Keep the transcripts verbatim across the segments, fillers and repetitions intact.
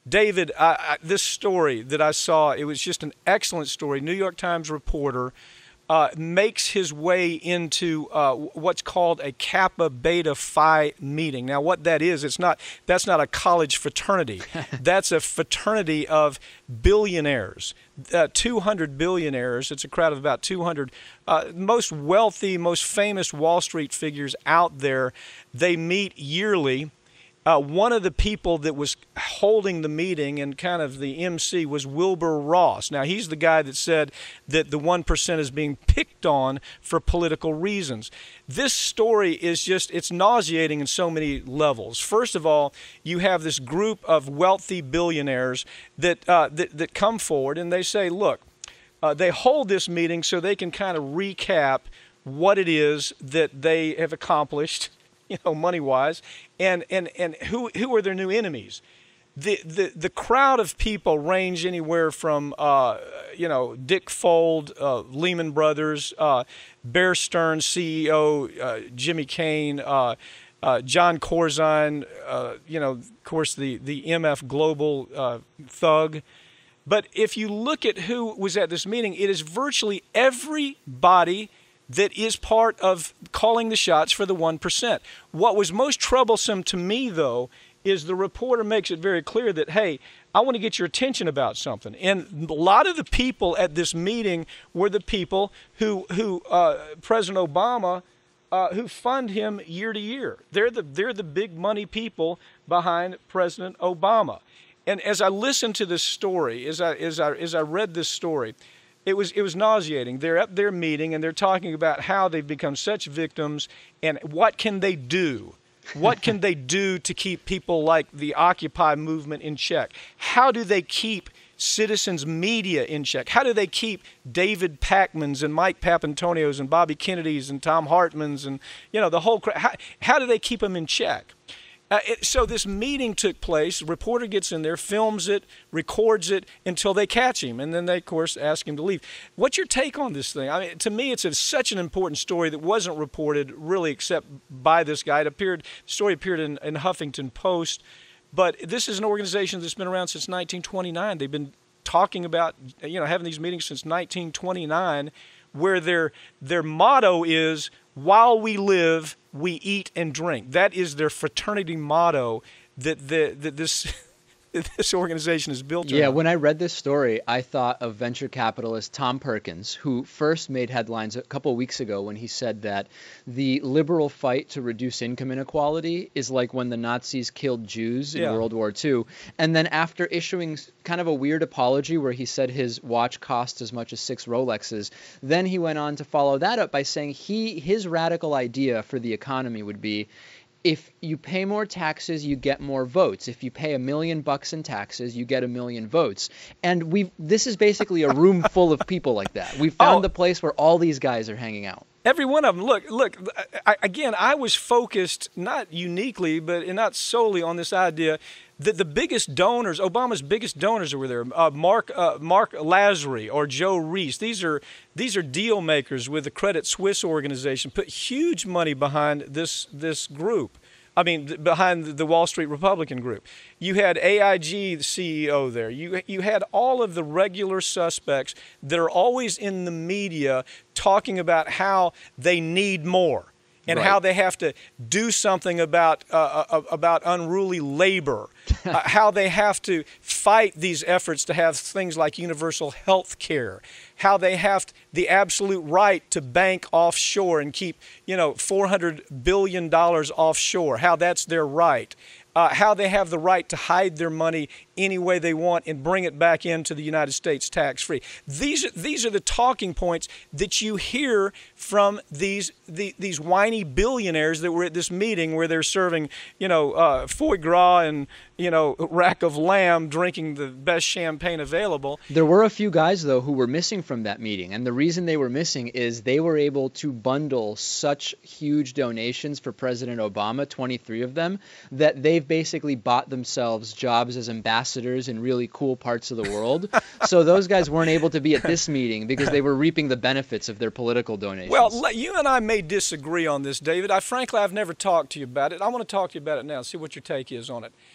David, I, I, this story that I saw, it was just an excellent story. New York Times reporter uh, makes his way into uh, what's called a Kappa Beta Phi meeting. Now, what that is, it's not that's not a college fraternity. That's a fraternity of billionaires, uh, two hundred billionaires. It's a crowd of about two hundred uh, most wealthy, most famous Wall Street figures out there. They meet yearly. Uh, one of the people that was holding the meeting and kind of the M C was Wilbur Ross. Now, he's the guy that said that the one percent is being picked on for political reasons. This story is just, it's nauseating in so many levels. First of all, you have this group of wealthy billionaires that, uh, that, that come forward and they say, look, uh, they hold this meeting so they can kind of recap what it is that they have accomplished, you know, money-wise, and and and who who are their new enemies. The the the crowd of people range anywhere from uh, you know, Dick Fold, uh, Lehman Brothers, uh, Bear Stearns C E O, uh, Jimmy Cain, uh, uh, John Corzine, uh, you know, of course the the M F Global uh, thug. But if you look at who was at this meeting, it is virtually everybody that is part of calling the shots for the one percent. What was most troublesome to me, though, is the reporter makes it very clear that, hey, I want to get your attention about something. And a lot of the people at this meeting were the people who, who uh, President Obama, uh, who fund him year to year. They're the, they're the big money people behind President Obama. And as I listened to this story, as I, as I, as I read this story, It was it was nauseating. They're up there meeting, and they're talking about how they've become such victims, and what can they do? What can they do to keep people like the Occupy movement in check? How do they keep citizens media in check? How do they keep David Pakmans and Mike Papantonios and Bobby Kennedys and Tom Hartmans and, you know, the whole crowd? How, how do they keep them in check? Uh, it, so this meeting took place. The reporter gets in there, films it, records it until they catch him, and then they, of course, ask him to leave. What's your take on this thing? I mean, to me, it's a, such an important story that wasn't reported really except by this guy. It appeared, the story appeared in, in Huffington Post, but this is an organization that's been around since nineteen twenty-nine. They've been talking about, you know, having these meetings since nineteen twenty-nine, where their their motto is, while we live, we eat and drink. That is their fraternity motto that, the, that this this organization is built around. Yeah, when I read this story, I thought of venture capitalist Tom Perkins, who first made headlines a couple of weeks ago when he said that the liberal fight to reduce income inequality is like when the Nazis killed Jews in Yeah. World War Two. And then after issuing kind of a weird apology where he said his watch cost as much as six Rolexes, then he went on to follow that up by saying he his radical idea for the economy would be, if you pay more taxes, you get more votes. If you pay a million bucks in taxes, you get a million votes. And we this is basically a room full of people like that. We found Oh. the place where all these guys are hanging out. Every one of them. Look, look. I, again, I was focused not uniquely, but not solely on this idea that the biggest donors, Obama's biggest donors were there. Uh, Mark uh, Mark Lazary or Joe Reese. These are these are deal makers with the Credit Suisse organization. Put huge money behind this this group. I mean, th- behind the Wall Street Republican group. You had A I G, the C E O there. You you had all of the regular suspects that are always in the media talking about how they need more and Right. how they have to do something about uh, uh, about unruly labor, uh, how they have to fight these efforts to have things like universal health care, how they have the absolute right to bank offshore and keep, you know, four hundred billion dollars offshore, how that's their right. Uh, how they have the right to hide their money any way they want and bring it back into the United States tax-free. These, these are the talking points that you hear from these the, these whiny billionaires that were at this meeting where they're serving, you know, uh, foie gras and, you know, rack of lamb, drinking the best champagne available. There were a few guys, though, who were missing from that meeting. And the reason they were missing is they were able to bundle such huge donations for President Obama, twenty-three of them, that they've basically bought themselves jobs as ambassadors in really cool parts of the world. So those guys weren't able to be at this meeting because they were reaping the benefits of their political donations. Well, le- you and I may disagree on this, David. I frankly, I've never talked to you about it. I want to talk to you about it now, see what your take is on it.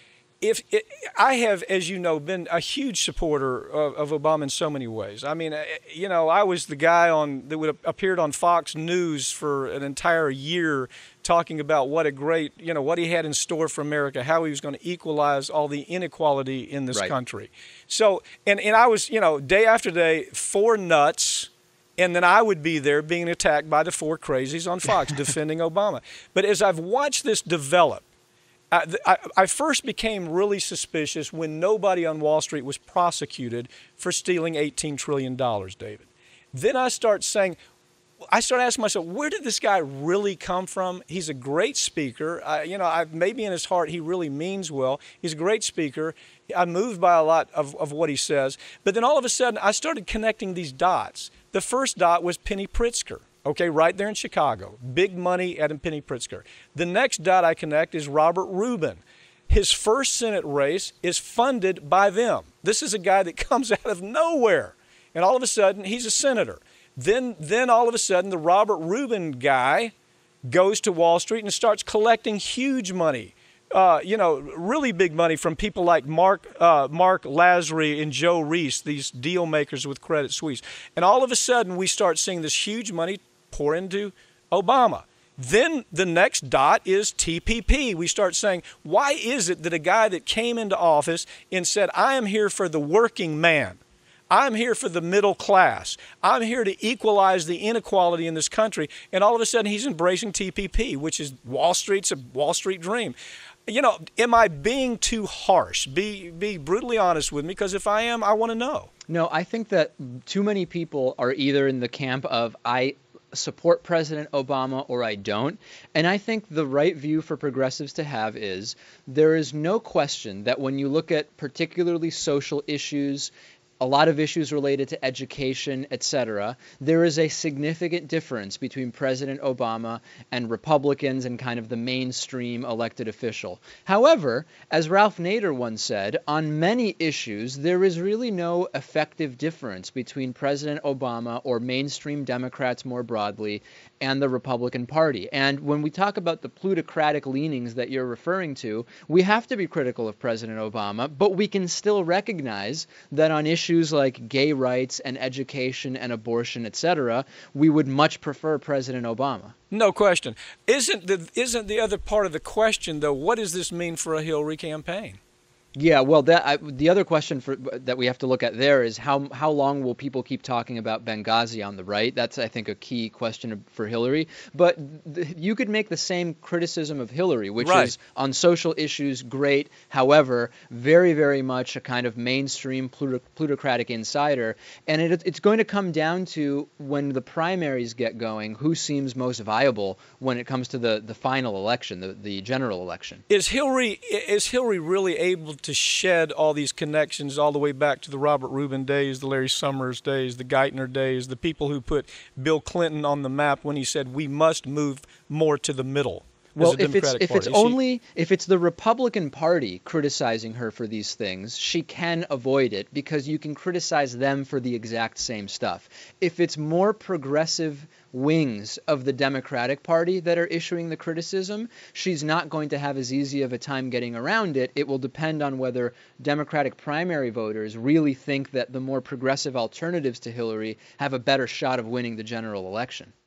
if it, I have, as you know, been a huge supporter of, of Obama in so many ways. I mean, you know, I was the guy on that would appeared on Fox News for an entire year talking about what a great, you know, what he had in store for America, how he was going to equalize all the inequality in this Right. country. So, and, and I was, you know, day after day, four nuts, and then I would be there being attacked by the four crazies on Fox defending Obama. But as I've watched this develop, I, I, I first became really suspicious when nobody on Wall Street was prosecuted for stealing eighteen trillion dollars, David. Then I start saying, I start asking myself, where did this guy really come from? He's a great speaker. I, you know, I, maybe in his heart he really means well. He's a great speaker. I'm moved by a lot of, of what he says. But then all of a sudden I started connecting these dots. The first dot was Penny Pritzker. Okay, right there in Chicago. Big money at Penny Pritzker. The next dot I connect is Robert Rubin. His first Senate race is funded by them. This is a guy that comes out of nowhere, and all of a sudden he's a senator. Then, then all of a sudden the Robert Rubin guy goes to Wall Street and starts collecting huge money. Uh, you know, really big money from people like Mark uh, Mark Lazary and Joe Reese, these deal makers with Credit Suisse. And all of a sudden, we start seeing this huge money pour into Obama. Then the next dot is T P P. We start saying, why is it that a guy that came into office and said, I am here for the working man, I'm here for the middle class, I'm here to equalize the inequality in this country, and all of a sudden he's embracing T P P, which is Wall Street's a Wall Street dream. You know, am I being too harsh? Be be brutally honest with me, because if I am, I want to know. No, I think that too many people are either in the camp of I support President Obama or I don't. And I think the right view for progressives to have is there is no question that when you look at particularly social issues, a lot of issues related to education, et cetera, there is a significant difference between President Obama and Republicans and kind of the mainstream elected official. However, as Ralph Nader once said, on many issues, there is really no effective difference between President Obama or mainstream Democrats more broadly and the Republican Party. And when we talk about the plutocratic leanings that you're referring to, we have to be critical of President Obama, but we can still recognize that on issues like gay rights and education and abortion, et cetera, we would much prefer President Obama. No question. Isn't the, isn't the other part of the question, though, what does this mean for a Hillary campaign? Yeah, well, that I, the other question for, that we have to look at there is how how long will people keep talking about Benghazi on the right? That's, I think, a key question for Hillary. But th- you could make the same criticism of Hillary, which right. is on social issues, great. However, very, very much a kind of mainstream plut- plutocratic insider. And it, it's going to come down to when the primaries get going, who seems most viable when it comes to the, the final election, the, the general election. Is Hillary is Hillary really able to shed all these connections all the way back to the Robert Rubin days, the Larry Summers days, the Geithner days, the people who put Bill Clinton on the map when he said we must move more to the middle? Well, if it's if it's Party. only if it's the Republican Party criticizing her for these things, she can avoid it because you can criticize them for the exact same stuff. If it's more progressive wings of the Democratic Party that are issuing the criticism, she's not going to have as easy of a time getting around it. It will depend on whether Democratic primary voters really think that the more progressive alternatives to Hillary have a better shot of winning the general election.